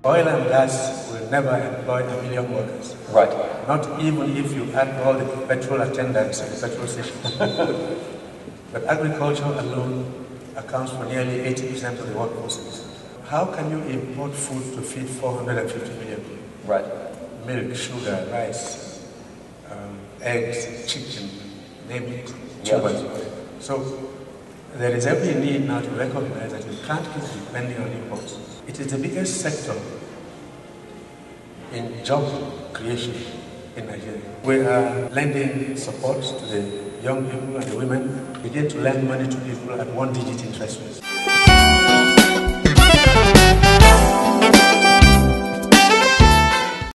Oil and gas will never employ 1 million workers. Right. Not even if you add all the petrol attendants at the petrol stations. But agriculture alone accounts for nearly 80% of the workforce. How can you import food to feed 450 million people? Right. Milk, sugar, rice, eggs, chicken, name it, Yes. tubers. So there is every need now to recognize that you can't keep depending on imports. It is the biggest sector in job creation in Nigeria. We are lending support to the young people and the women. We begin to lend money to people at 1-digit interest rates.